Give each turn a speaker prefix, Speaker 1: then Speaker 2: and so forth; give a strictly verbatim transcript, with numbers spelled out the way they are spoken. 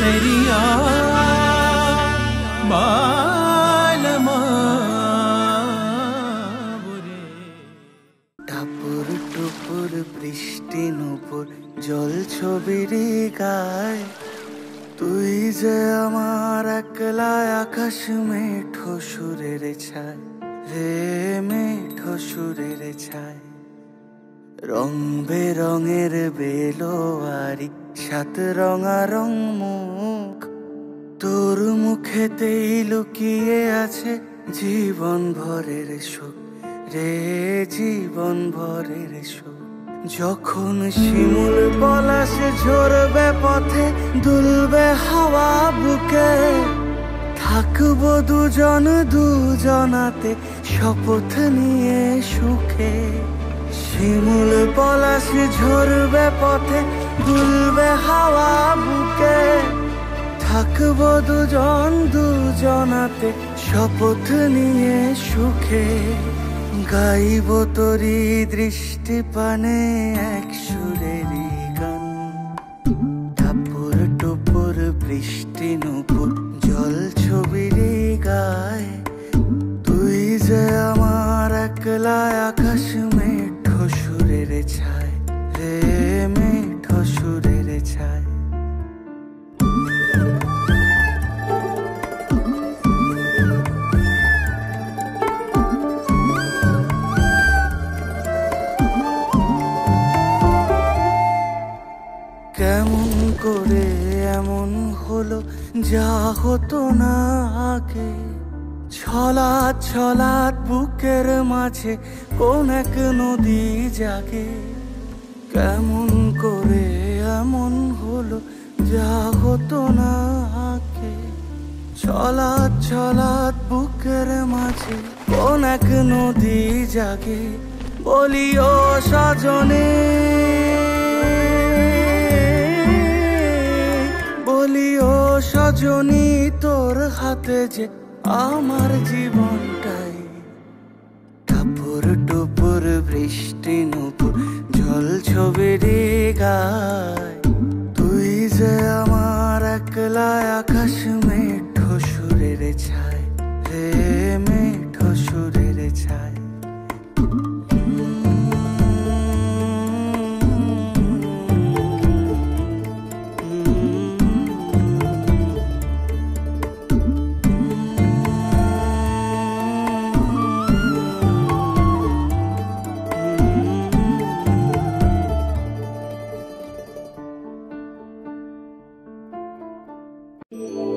Speaker 1: मेरिया बालमा
Speaker 2: টাপুর টুপুর বৃষ্টি নুপুর জল ছবির গায়, তুই যে আমার একলা আকাশ মেঠো সুরের ছায় রে মেঠো সুরের ছায়। রং বেরঙের বেলোয়ারি সাত রঙা রং মুখ, তোর মুখেতেই লুকিয়ে আছে জীবন ভরের সুখ রে জীবন ভরের সুখ। যখন শিমুল পলাশে ঝরবে পথে দুলবে হাওয়া বুকে, থাকবো দুজন দুজনাতে শপথ নিয়ে সুখে। শিমুল পলাশে ঝরবে পথে দুলবে হাওয়া বুকে, থাকবো দুজন দুজনাতে শপথ নিয়ে সুখে। গাইব তোরি দৃষ্টি পানে এক সুরেরই গান, টাপুর টুপুর বৃষ্টি নুপুর জল ছবির গায়, তুই যে আমার একলা আকাশ মেঠো সুরের ছায় রে মেঠো সুরের ছায়। কেমন করে এমন হলো যা হতো না আগে, ছলাৎ ছলাৎ বুকের মাঝে কোন এক নদী জাগে। কেমন করে এমন হলো যা হতো না আগে, ছলাৎ ছলাৎ বুকের মাঝে কোন এক নদী জাগে। বলি ও সজনে বলি ও সজনী, তোর হাতে যে আমার জীবনটাই। টাপুর টুপুর বৃষ্টি নুপুর জল ছবির গায়, তুই যে আমার একলা আকাশ মেঠো সুরের ছায় রে মেঠো সুরের ছায়।
Speaker 3: Yeah.